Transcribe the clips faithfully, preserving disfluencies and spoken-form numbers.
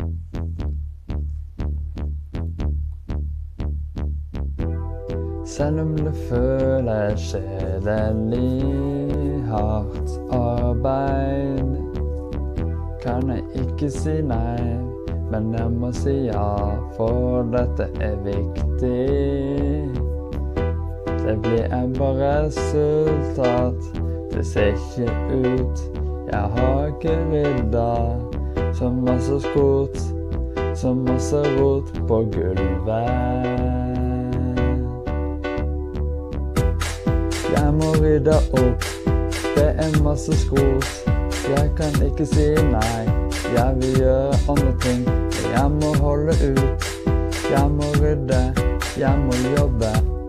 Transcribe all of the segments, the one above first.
Selv om det føles kjedelig, hardt arbeid, kan jeg ikke si nei, men jeg må si ja, for dette er viktig. Det blir en bare resultat, det ser ikke ut. Jeg har ikke rydda, så masse skot, så masse rot på gulvet. Jeg må rydde opp, det er masse skot. Jeg kan ikke si nei, jeg vil gjøre andre ting. Jeg må holde ut, jeg må rydde, jeg må jobbe.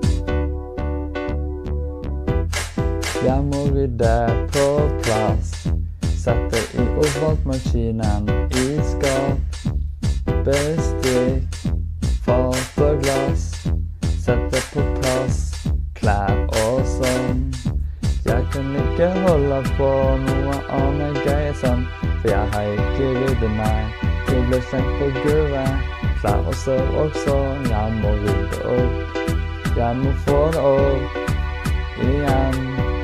Jeg må rydde på plass, sette i oppvaskmaskinen, i skap, bestikk, fat og glass, sette på plass, klær og sånn. Jeg kan ikke holde på noe annet gøy sånn, for jeg har ikke ryddet meg. Det ble slengt på gulvet, klær og støv også. Jeg må rydde opp, jeg må få det opp igjen.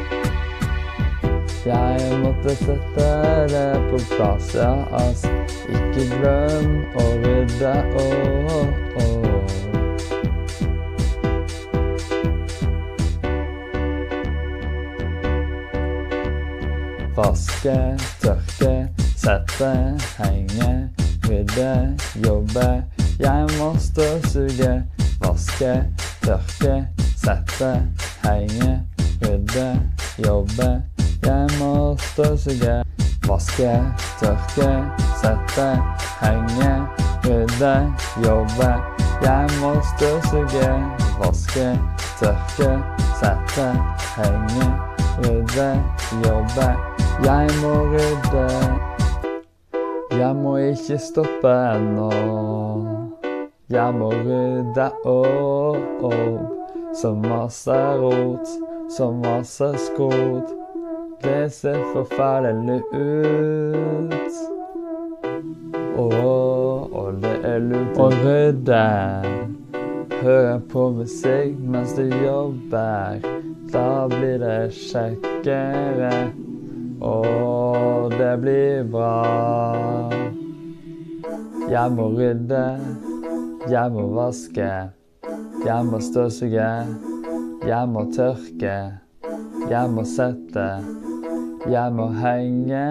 Jeg måtte sette det på plass, ja, ass. Ikke glem å rydde opp. Vaske, tørke, sette, henge, rydde, jobbe. Jeg må støvsuge. Vaske, tørke, sette, henge, rydde, jobbe. Jeg må støvsuge. Vaske, tørke, sette, henge, rydde, jobbe. Jeg må støvsuge. Vaske, tørke, sette, henge, rydde, jobbe. Jeg må rydde, jeg må ikke stoppe nå. Jeg må rydde opp, opp. Så masse rot, så masse skrot. Det ser forferdelig ut. Åh, og det er lurt å rydde. Høre på musikk mens du jobber. Da blir det kjekkere. Og det blir bra. Jeg må rydde, jeg må vaske, jeg må støvsuge, jeg må tørke, jeg må sette, jeg må henge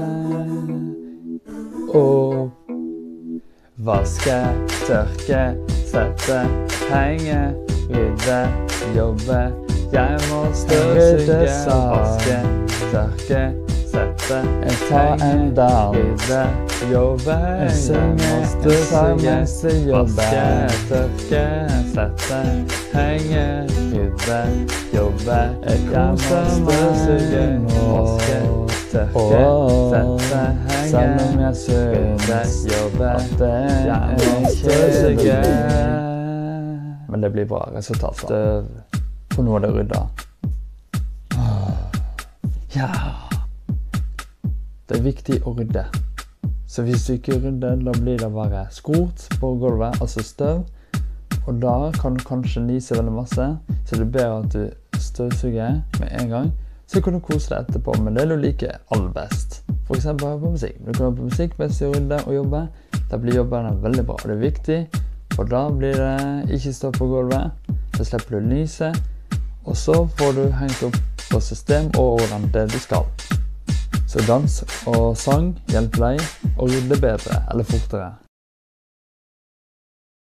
opp. Vaske, tørke, sette, henge, rydde, jobbe. Jeg må støvsuge, vaske, tørke, sette, jeg tar en dag, rydde, jobbe. Jeg synger, jeg tar masse jobbe. Vaske, tørke, sette, henge, rydde, jobbe. Jeg må støvsuge, vaske, tørke, sette, henge, selv om jeg synes, jobbe. Jeg må støvsuge. Men det blir bra resultat. Støv. For nå er det rydda. Ja. Det er viktig å rydde. Så hvis du ikke rydder, da blir det bare skrot på gulvet, altså støv. Og da kan du kanskje nise veldig masse, så det er bedre at du støvsuger med en gang. Så kan du kose deg etterpå, men det er du like aller best. For eksempel høre på musikk. Du kan høre på musikk mens du rydder og jobber. Da blir jobbene veldig bra. Det er viktig, for da blir det ikke stå på gulvet. Så slipper du lyse. Og så får du hengt opp på system og ordnet det du skal. Så dans og sang hjelper deg å rydde bedre eller fortere.